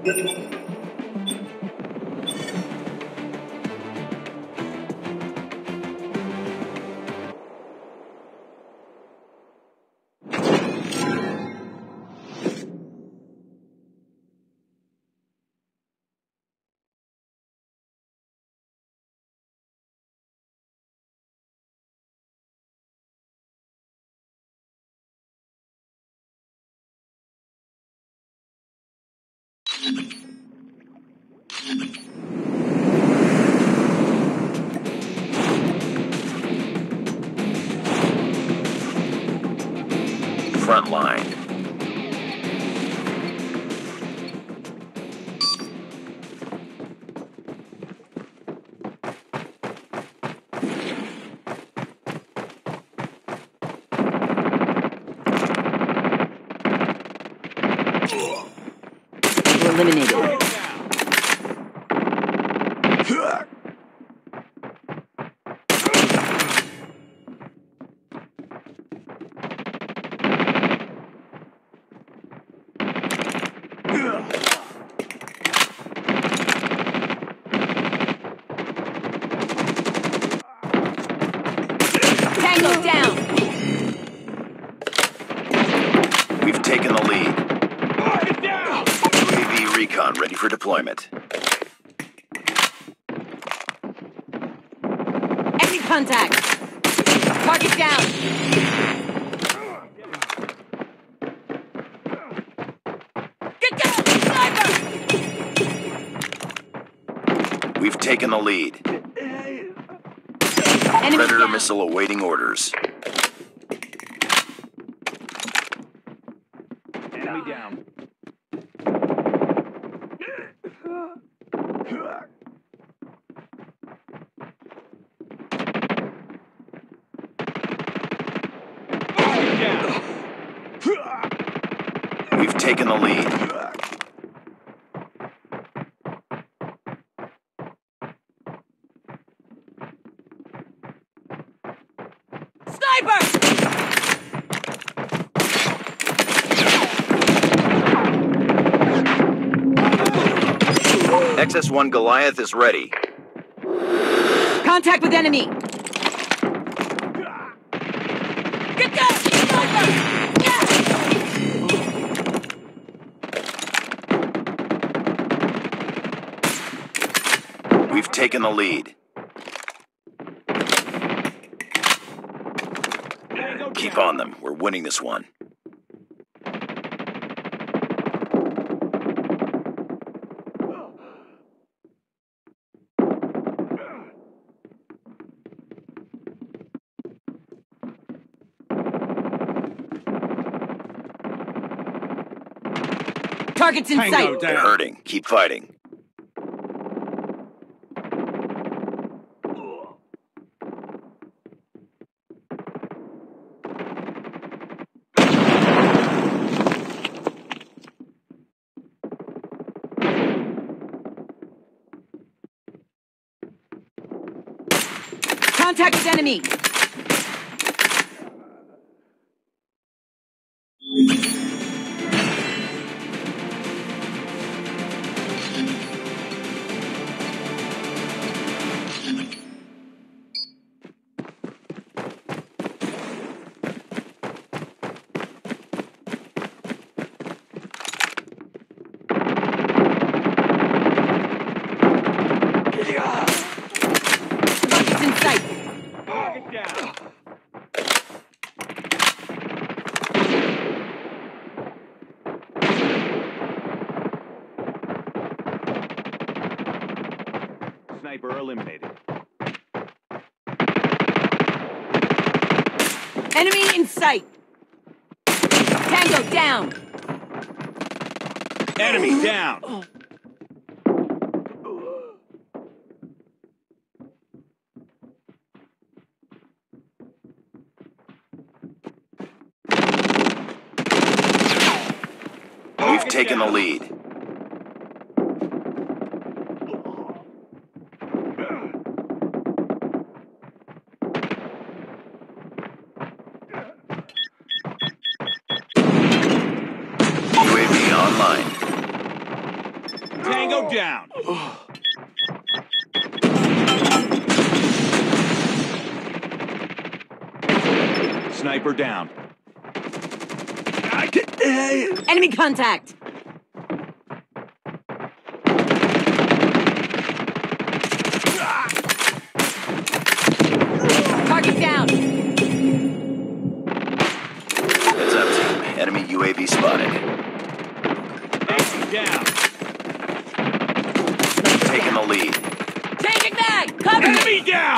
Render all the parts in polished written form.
Front line. We're eliminated. Tango down. We've taken the lead. UAV recon ready for deployment. Enemy contact. Target down. Get down! Sniper! We've taken the lead. Enemy Predator down. missile awaiting orders. Enemy down. We've taken the lead. Sniper! XS-1 Goliath is ready. Contact with enemy. Get down! Sniper! Yeah! We've taken the lead. Keep on them. We're winning this one. Target's in sight. They're hurting. Keep fighting. Contact with enemy. Target's in sight. Target down. Sniper eliminated. Enemy in sight. Tango down. Enemy down. We've taken the lead. UAV online. Tango down. Sniper down. Enemy contact. Target down. Heads up, team. Enemy UAV spotted. Enemy down. Taking the lead. Changing mag. Cover. Enemy down.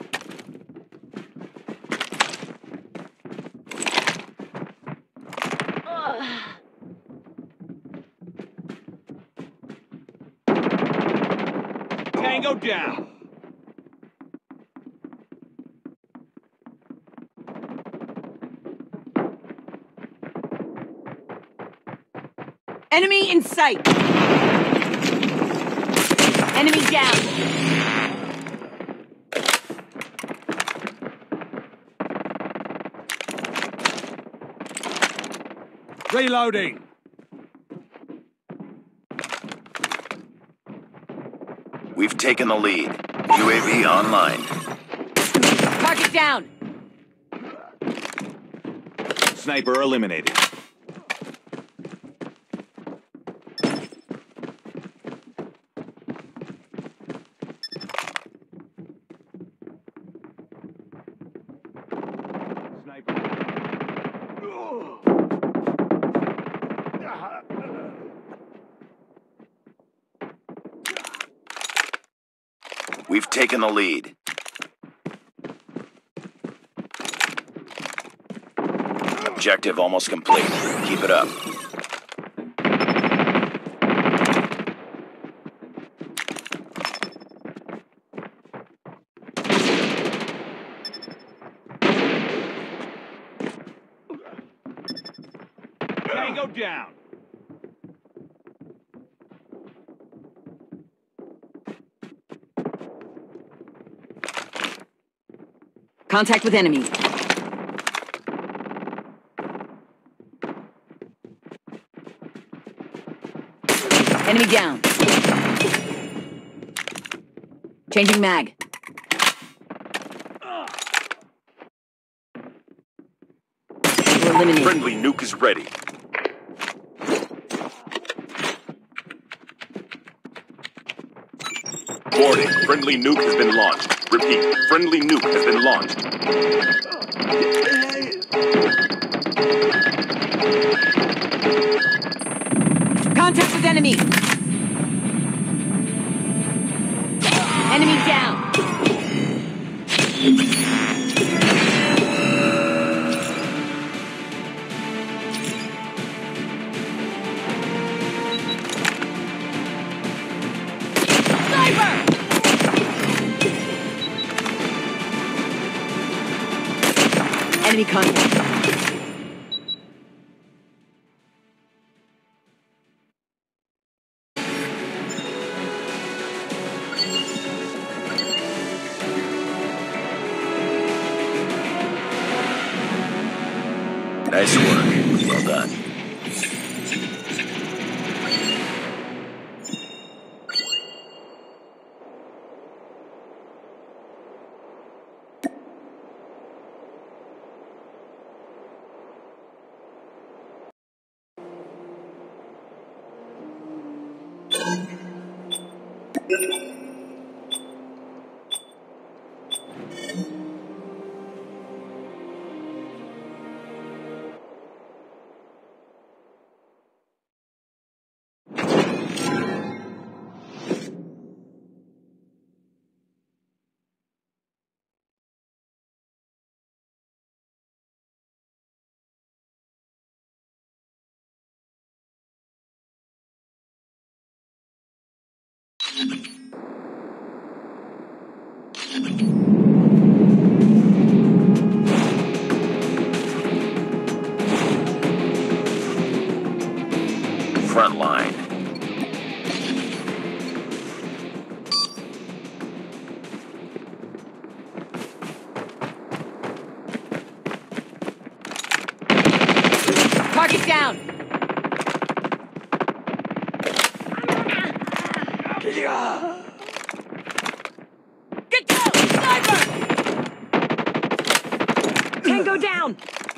Tango down. Enemy in sight. Enemy down. Reloading. We've taken the lead. UAV online. Target down. Sniper eliminated. Sniper. We've taken the lead. Objective almost complete. Keep it up. Tango down. Contact with enemy. Enemy down. Changing mag. We're eliminated. Friendly nuke is ready. Warning, friendly nuke has been launched. Repeat, friendly nuke has been launched. Contact with enemy. Enemy down. Sniper! Enemy contact. Nice work. Well done. Front line. Target down. Get down! Sniper! Tango down!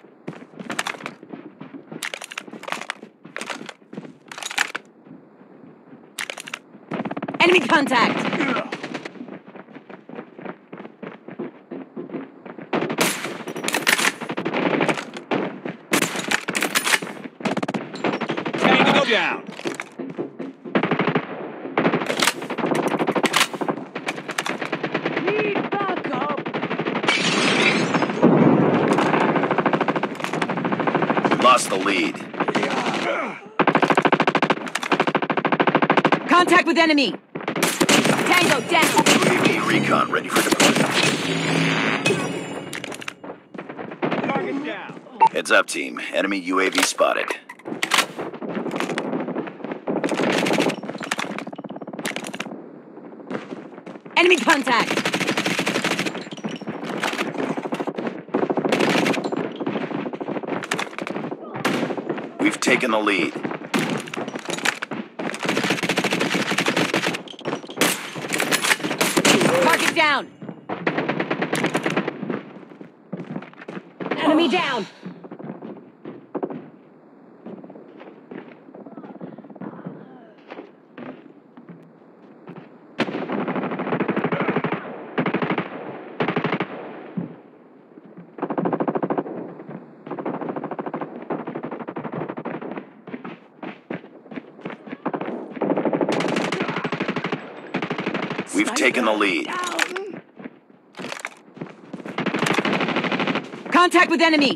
Enemy contact! Tango down. Need backup! Lost the lead. Contact with enemy! Tango down! UAV recon ready for deployment. Target down. Heads up, team. Enemy UAV spotted. Enemy contact! We've taken the lead. Target down! Enemy down! We've taken the lead. Contact with enemy!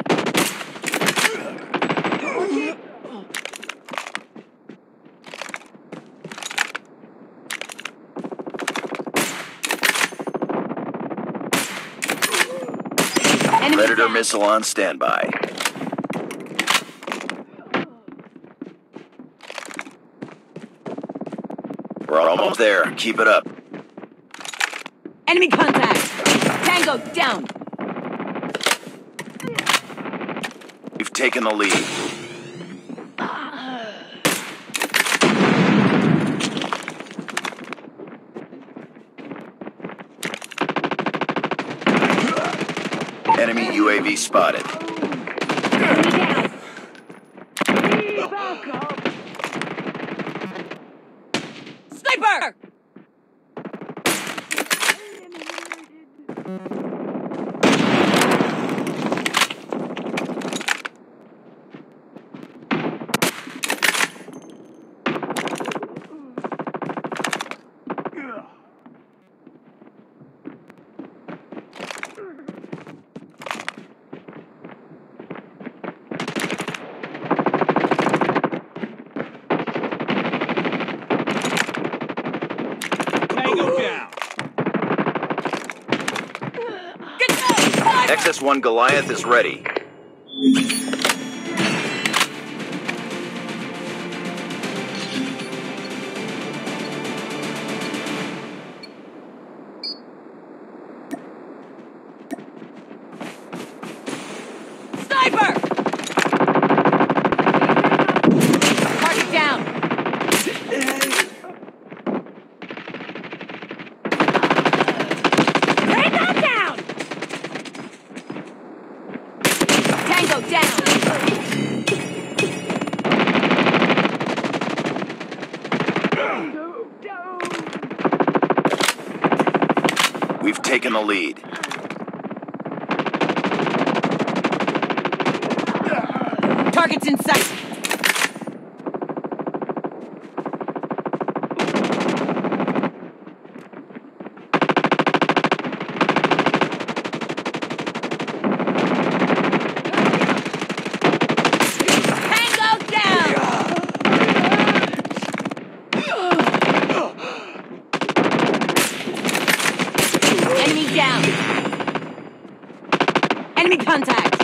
Enemy Predator down. missile on standby. We're almost there. Keep it up. Enemy contact! Tango down! We've taken the lead. Enemy UAV spotted. Enemy down! Sniper! Tango down. Get down! Sniper! XS-1 Goliath is ready. Sniper! Target down! Tango down! Tango down! We've taken the lead. Target's in sight! Tango down! Enemy down! Enemy contact!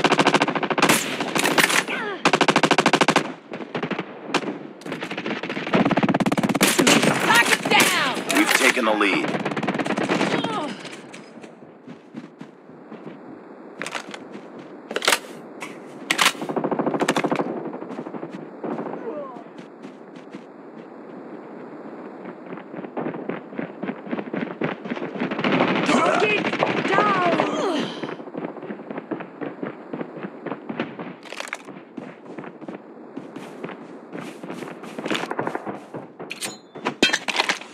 Target down! We've taken the lead.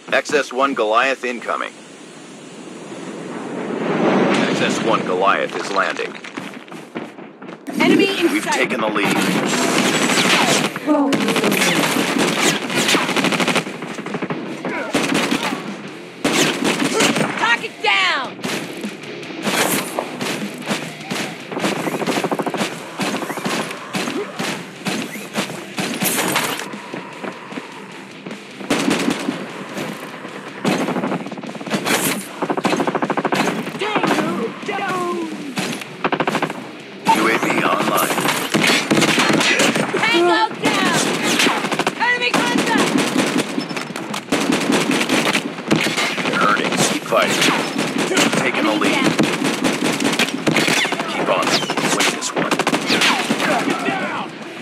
XS-1 Goliath incoming. XS-1 Goliath is landing. Enemy in We've sight. taken the lead. Target down. UAV online. Tango down. Enemy contact. Earning. Keep fighting. Taking the Enemy lead. down. Keep on. Win this one. Target down.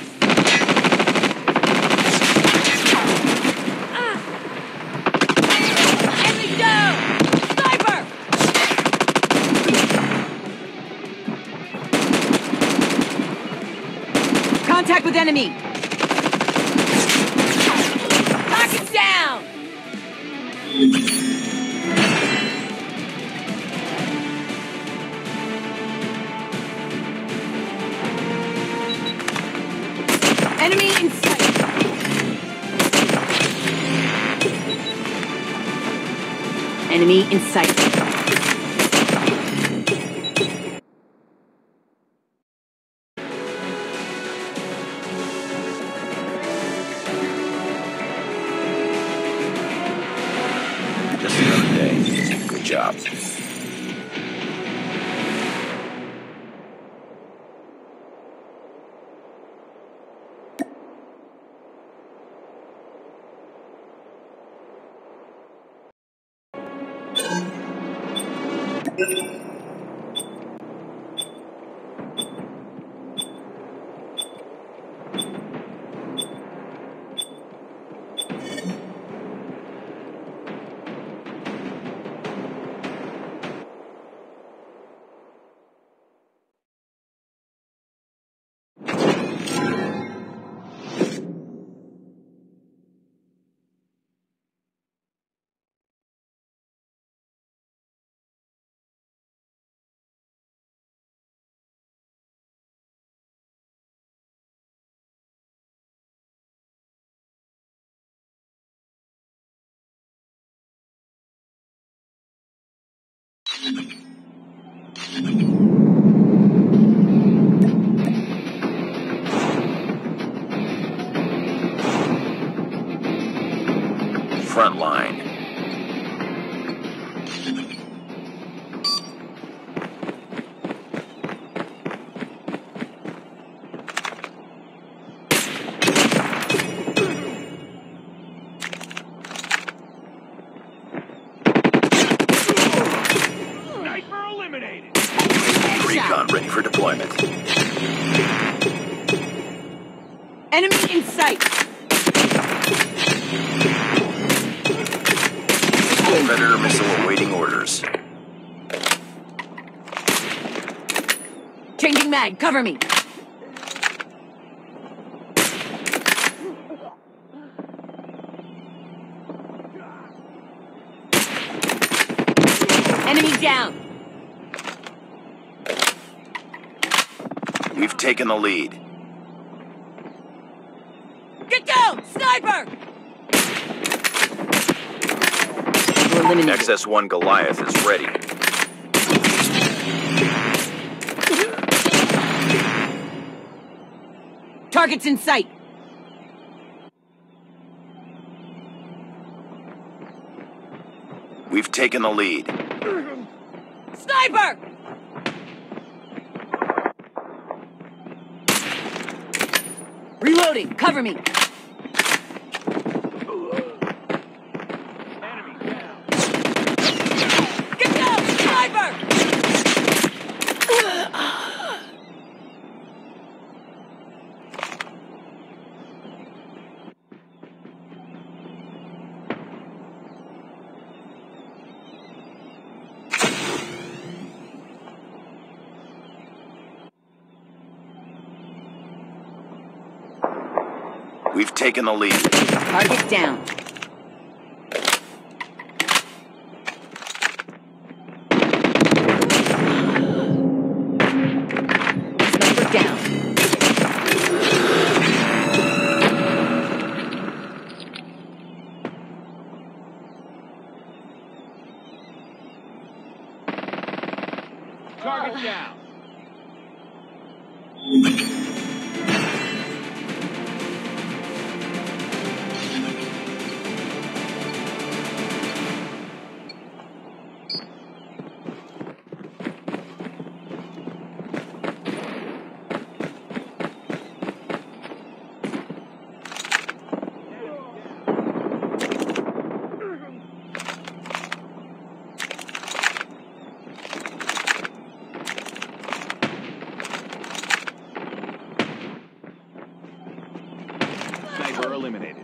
Enemy down. Sniper. Contact with enemy. Target down. Enemy in sight. Enemy in sight. Just another day. Good job. Front line. Sniper eliminated. Recon ready for deployment. Enemy in sight. Predator missile awaiting orders. Changing mag. Cover me. Enemy down. We've taken the lead. Get down! Sniper! We're eliminated. XS-1 Goliath is ready. Targets in sight. We've taken the lead. Sniper! Reloading. Cover me. Enemy down. Get down! Sniper! We've taken the lead. Target down. eliminated.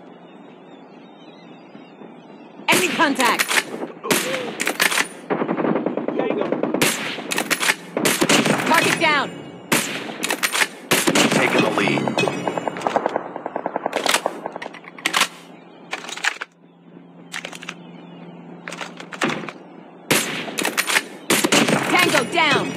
Enemy contact! Target down! Taking the lead. Tango down!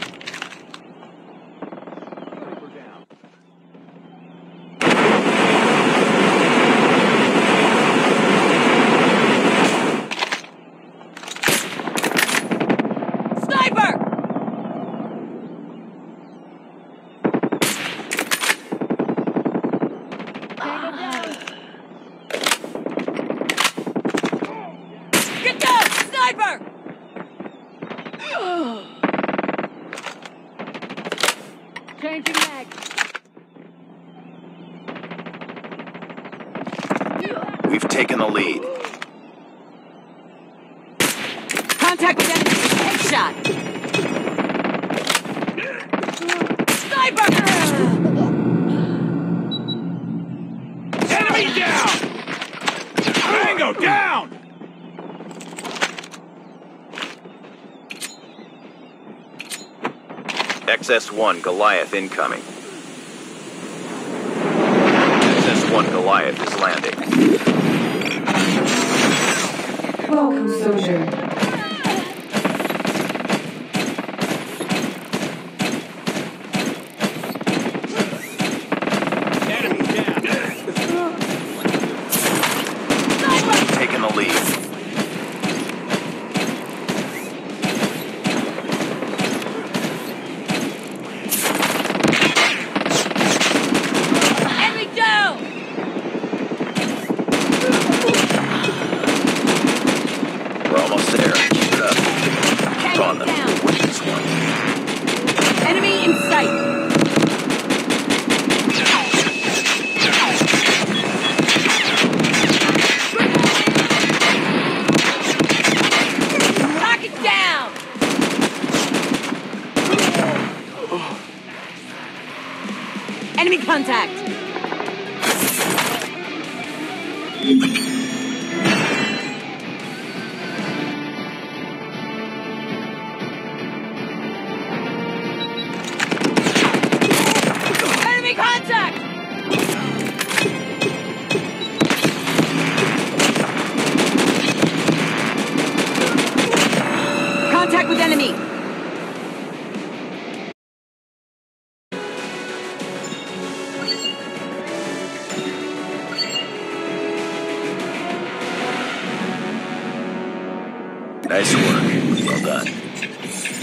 Sniper! Get down! Sniper! Changing mag. We've taken the lead. Contact with enemy. Headshot. Sniper! Enemy down! Tango down! XS-1 Goliath incoming. XS-1 Goliath is landing. Welcome, Sojourn. Enemy down! Taking the lead. Enemy down! We're almost there. Keep it up. It's on them. down. Win this one. Enemy in sight. Target down! Enemy contact! Enemy contact! Contact with enemy! Nice work. Well done.